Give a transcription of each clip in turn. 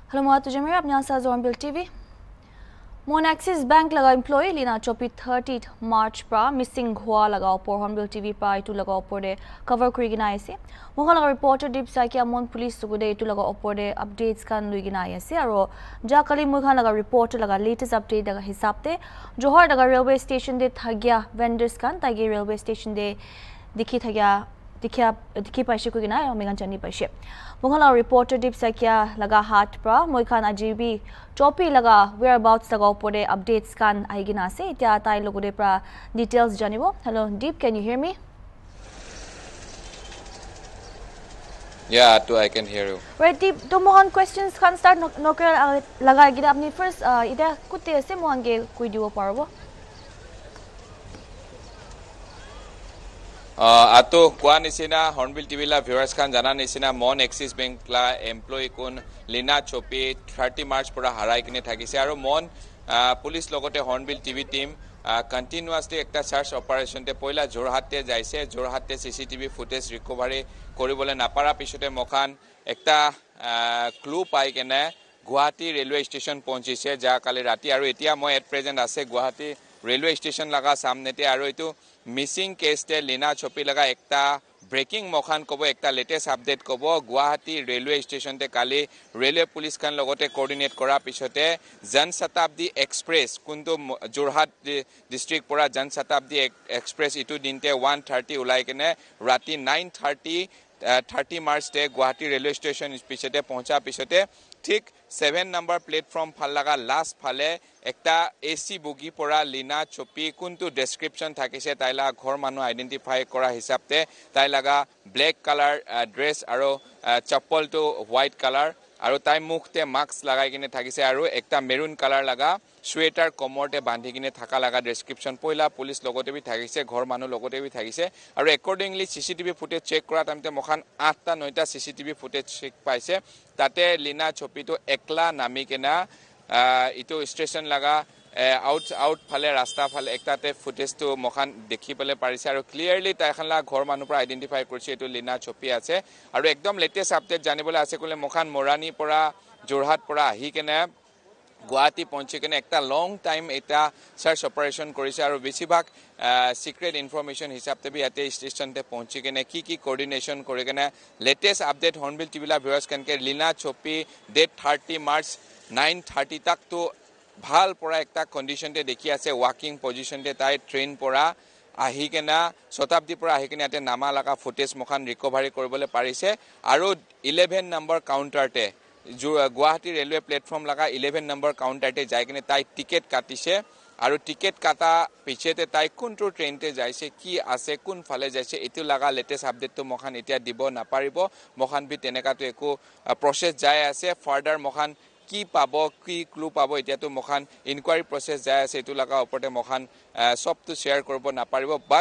Hello, Mohat Jamir. अपने यहाँ से Hornbill TV. Mon Axis Bank लगा employee Leena Chopy 30 March pra missing हुआ लगा ऊपर Hornbill TV pra इतु लगा ऊपर दे cover करी गिना ऐसे. मोहन लगा reporter deep sa क्या mon police सुगु दे इतु लगा ऊपर दे updates kan लुई गिना ऐसे. आरो जा कली मोहन लगा reporter लगा latest update लगा हिसाब ते जोहर लगा railway station दे थागिया vendors kan ताकि railway station दे दिखी थागिया दिखी पाइशे को गिना है मेगन चन्नी पाइशे मुगला रिपोर्टर डिप सकिया लगा हाथ pra मोइखान अजीबी Chopy लगा whereabouts लगा ऊपर अपडेट्स कान आइगिना से इत्या ताई लोगों दे pra details जानिबो. Hello Deep, can you hear me? Yeah, I can hear you. Right Deep, तो मोहन questions कान start नौकर लगा गिरा अपनी first इधर कुत्ते से मोहन के कोई दिवो पारबो. Ato kwa nisina Hornbill TV la viewers kan jana nisina Mon Axis Bank la employee kun Lina Chopy 30 March pura harai kine thakise aro Mon police logote Hornbill TV team continuously ekta search operation te poila Guwahati jaise Guwahati CCTV footage recovery koribole napara pisote mokhan ekta clue pai kene Guwahati railway station ponchise ja kali rati aro etia moi at present ase Guwahati railway station laga samnete aro etu missing case te Lina Chopy laga ekta breaking mokhan kobo ekta latest update kobo Guwahati railway station te kali railway police kan logote coordinate kora pisote Jan Shatabdi Express kuntu Jorhat district pura Jan Shatabdi Express itu dinte 1:30 ulai kene rati 9:30 30 March te Guwahati railway station pisote pahcha pisote ठीक 7 number platform phal laga last phale ekta AC bogie pora Lina Chopy kuntu description thakise taila ghor manu identify kora hisabte tai laga black color dress aro chappal to white color aro tai mukhte mask lagai kine thakise aro ekta maroon color laga sweater komorte bandi kine thaka laga description poila police logote bi thakise ghor manu logote bi thakise aro accordingly CCTV footage check kora tamte mokhan 8 ta 9 ta CCTV footage check paise tate Lina Chopy to ekla nami kena itu station laga out phale rasta phale ektate footage to mokhan dekhi pale parise aro clearly tai khanla ghor manu pra identify korche etu Lina Chopy ase aro ekdom latest update janibole ase kole mokhan morani pora Jorhat pora ahi kena Guwahati ponche kene ekta long time eta search operation korise aro besibak secret information hisabte bi ate station te ponche kene ki coordination kore kene latest update Hornbill TV la viewers kan ke Lina Chopy date 30 March 9:30 tak to bhal pora ekta condition te dekhi ase walking position te tai train pora ahi kena Shatabdi pora ahi kene ate nama laga footage mokhan recovery koribole parise aro 11 number counter te Guwahati railway platform laga 11 number counter te jai kene tai ticket katise aru ticket kata pichete tai kuntu train te jaise ki ase kun phale jaise etu laga latest update to mokhan etia dibo na paribo mokhan bi teneka to eko process jai ase further mokhan ki pabo ki clue pabo etia to mokhan inquiry process jai ase etu laga oporte mokhan sob to share koribo na paribo but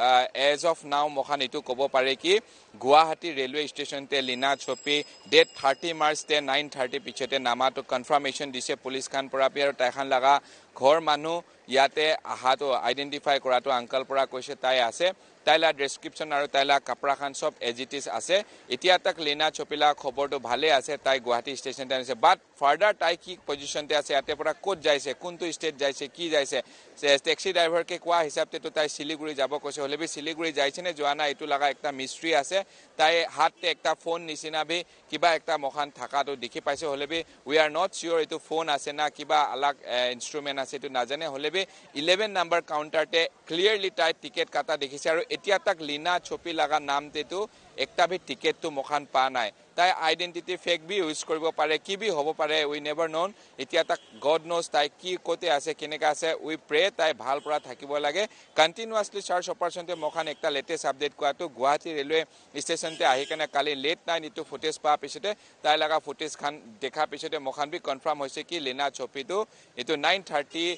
as of now mokhan etu kobo pare ki Guwahati railway station te Lina Chopy date 30 March te 9:30 pichete nama to confirmation dise police khan pora pi aro tai khan laga ghor manu yate aha to identify kora to uncle pora koise tai ase taila description aro taila kapra khan sob as it is ase etia tak Lina Chopy la khobor to bhale ase tai Guwahati station te ase but further tai ki position te ase ate pora kot jaise kuntu state jaise ki jaise taxi driver ke kwa hisab te to tai Siliguri jabo koise hole bi Siliguri jaise ne joana etu laga ekta mystery ase tai hatte ekta phone nisina bhi kiba ekta mokhan thaka to dekhi paise hole bi we are not sure etu phone ase na kiba alag instrument ase tu najane hole bi 11 number counter te clearly tai ticket kata dekhise aro etia tak Lina Chopy laga naam te tu ekta bhi ticket tu mokhan pa nai tai identity fake bi use koribo pare ki bi hobo pare we never known etia tak god knows tai ki kote ase keneka ase we pray tai bhal pora thakibo lage continuously search operation te mokhan ekta latest update kwa to Guwahati railway station te ahi kana kali late night itu footage pa pisote tai laga footage khan dekha pisote mokhan bi confirm hoise ki Lina Chopy to itu 9:30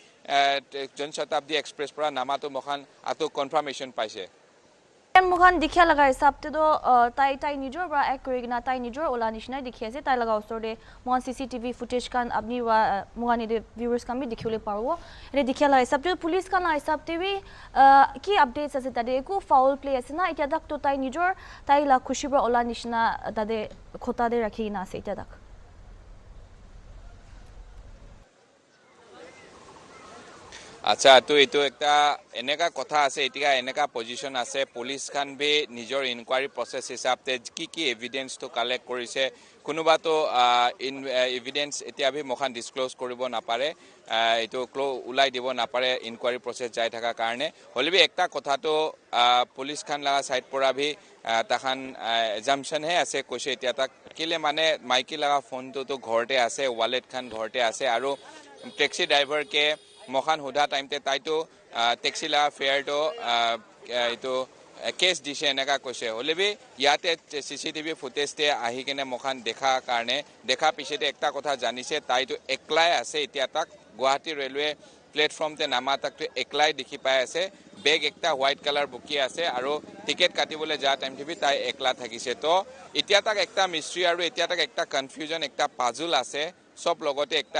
Jan Shatabdi Express pora nama to mokhan ato confirmation paise मुखान दिखिया लगा हिसाब ते तो ताई निजोर बरा एक करेगिना ताई निजोर ओला निशना दिखिया से ताई लगा उसर दे मोहन CCTV footage kan अपनी मुगानी दे viewers kan भी दिखियोले पारवो रे दिखिया लगा हिसाब ते पुलिस kan हिसाब ते भी की अपडेट्स असे तदे को फाउल प्ले असे ना इत्या तक तो ताई निजोर ताई ला खुशी बरा ओला निशना तदे खोता दे रखिना से इत्या तक আচ্ছা তো এইটো একটা এনেকা কথা আছে এতিয়া এনেকা পজিশন আছে পুলিশ খান ভি নিজৰ ইনকোয়ারি প্রসেস হিসাবতে কি এভিডেন্স তো কালেক্ট কৰিছে কোনোবা তো এভিডেন্স এতিয়া ভি মখান ডিসক্লোজ কৰিব নাপাৰে এইটো উলাই দিব নাপাৰে ইনকোয়ারি প্রসেস যাই থাকা কাৰণে হলিবি একটা কথা তো পুলিশ খান লাগা সাইড পৰা ভি তাখান এজাম্পশন হে আছে কৈছে এতিয়া তাক কিলে মানে মাইকি লাগা ফোন তো ঘৰতে আছে ওয়ালেট খান ঘৰতে আছে আৰু ট্যাক্সি ড্রাইভার কে মখান হুদা টাইমতে তাইতো ট্যাক্সি লা ফেয়ার তো এইটো কেস দিছে এনেকা কৈছে হলেবি ইয়াতে সিসিটিভি ফুটেজতে আহি কেনে মখান দেখা পিছতে একটা কথা জানিছে তাইতো একলাই আছে এতিয়া তাক গুৱাহাটী ৰেলৱে প্লেটফৰ্মতে নামা তাকটো একলাই দেখি পাই আছে বেগ একটা হোয়াইট কালার বুকি আছে আৰু টিকেট কাটিবলে যা টাইম টিভি তাই একলা থাকিছে তো এতিয়া তাক একটা মিস্ট্রি আৰু এতিয়া তাক একটা কনফিউজন একটা পাজল আছে সব লগতে একটা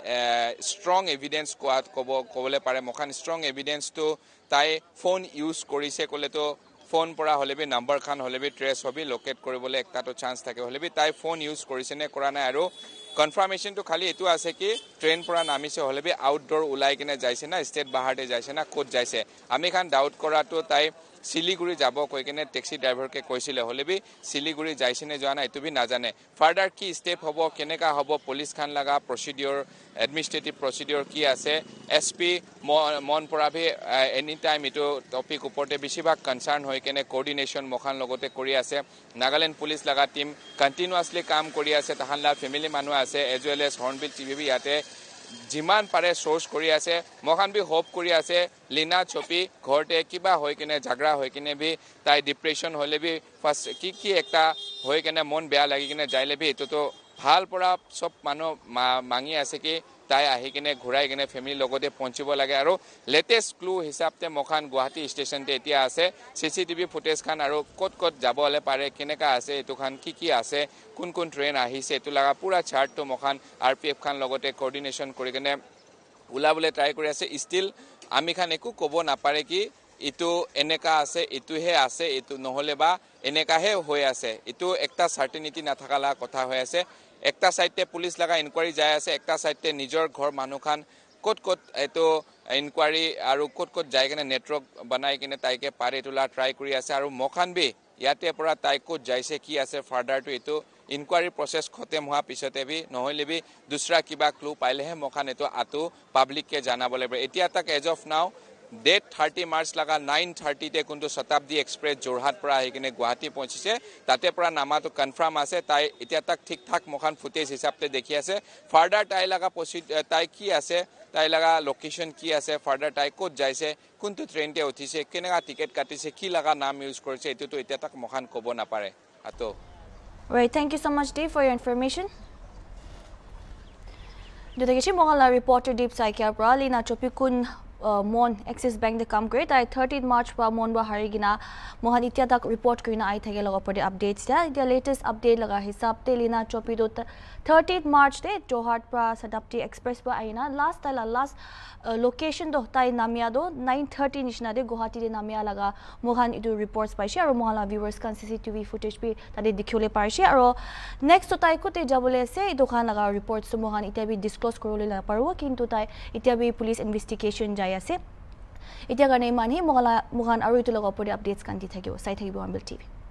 স্ট্রং এভিডেন্স কবলে পারে মখান স্ট্রং এভিডেন্স তো তাই ফোন ইউজ কৰিছে কলে তো ফোন পৰা হলেবি নাম্বার খান হলেবি ট্রেস হবি লোকেট কৰিবলে একটা তো চান্স থাকে হলেবি তাই ফোন ইউজ কৰিছে নে কৰা নাই আৰু কনফার্মেশন তো খালি এটো আছে কি ট্রেন পৰা নামিছে হলেবি আউটডোর উলাই কিনে যাইছে না স্টেট বাহাৰতে যাইছে না কোত যাইছে আমি খান ডাউট কৰাটো তাই শিলিগুড়ি যাব কই কেনে ট্যাক্সি ড্রাইভার কে কইছিলে হলেবি শিলিগুড়ি যাইছিনে যোৱা নাই এটো বি নাজানে ফার্দার কি স্টেপ হবো কেনেকা হবো পুলিশ খান লাগা প্রসিডিওর এডমিনিস্ট্রেটিভ প্রসিডিওর কি আছে এসপি মন পৰা ভি এনি টাইম এটো টপিক উপৰতে বেছিভাগ কনসার্ন হৈ কেনে কোঅর্ডিনেশন মখান লগতে কৰি আছে নাগাল্যান্ড পুলিশ লাগা টিম কন্টিনিউয়াসলি কাম কৰি আছে তাহানলা ফ্যামিলি মানুহ আছে as well as Hornbill TV ইয়াতে যিমান পাৰে সোর্স কৰি আছে মখান ভি হোপ কৰি আছে লীনা চপি ঘৰতে কিবা হৈ কিনে ঝগড়া হৈ কিনে ভি তাই ডিপ্রেশন হলে ভি ফার্স্ট কি একটা হৈ কিনে মন বেয়া লাগি কিনে যাইলে ভি এটো তো ভাল পৰা সব মানুহ মাঙি আছে কি তাই আহি কিনে ঘুৰাই কিনে ফ্যামিলি লগতে পৌঁছিব লাগে আৰু লেটেস্ট ক্লু হিসাবতে মখান গুৱাহাটী স্টেশনতে এতিয়া আছে সিসিটিভি ফুটেজ খান আৰু কত যাবলে পাৰে কেনেকা আছে এটো খান কি আছে কোন ট্রেন আহিছে এটো লাগা পুরা চার্ট তো মখান আরপিএফ খান লগতে কোঅর্ডিনেশন কৰি কিনে উলাবলে ট্রাই কৰি আছে স্টিল আমি খান একো কব নাপাৰে কি ইটো এনেকা আছে ইটোহে আছে ইটো নহলে বা এনেকাহে হৈ আছে ইটো একটা সার্টেনিটি নাথাকালা কথা হৈ আছে একটা সাইডতে পুলিশ লাগা ইনকোয়ারি যায় আছে একটা সাইডতে নিজৰ ঘৰ মানুহ খান কত এটো ইনকোয়ারি আৰু কত যায় কিনে নেটৱৰ্ক বনাই কিনে তাইকে পারে তোলা ট্রাই কৰি আছে আৰু মখান বি ইয়াতে পৰা তাই কত যাইছে কি আছে ফার্দার তো এটো ইনকোয়ারি প্রসেস খতম হোৱা পিছতে বি নহলে বি দুসরা কিবা ক্লু পাইলেহে মখান এটো আটো পাবলিক কে জানাবলে এতিয়া তাক as of now date 30 March लगा 9:30 তে কিন্তু শতাব্দী এক্সপ্রেস জোৰহাট পৰা আহি কিনে গুৱাহাটী পৌঁছিছে তাতে পৰা নামাটো কনফার্ম আছে তাই এতিয়া তাক ঠিক ঠাক মখান ফুটেজ হিসাবতে দেখি আছে ফার্দার তাই লাগা তাই কি আছে তাই লাগা লোকেশন কি আছে ফার্দার তাই কোত যাইছে কোনটো ট্রেনতে উঠিছে কেনেকা টিকেট কাটিছে কি লাগা নাম ইউজ কৰিছে এটো তো এতিয়া তাক মখান কব নাপাৰে আতো Right, thank you so much Dave for your information. Dutagisi mongala reporter Deep Saikia pra Lina Chopy kun mon Axis Bank de kam kare tai 13 March pa mon ba harigina mohan itya tak report kurina ai thage loga pore updates ya the latest update laga hisab te Lina Chopy do 13 March de Johart pra Sadapti Express pa aina last location do tai namia do 9:30 nishna de Guwahati de namia laga mohan idu reports paise aru mohala viewers kan CCTV footage bi tade dikhole paise aru next to tai kote jabole ase idu khan laga reports to mohan itya bi disclose korole la parbo kintu tai itya bi police investigation jai আছে এতিয়া কাৰণে মানহি মোগান আৰু ইটো লগৰ পৰি updates কান্তি থাকিব চাই থাকিব হৰ্নবিল টিভি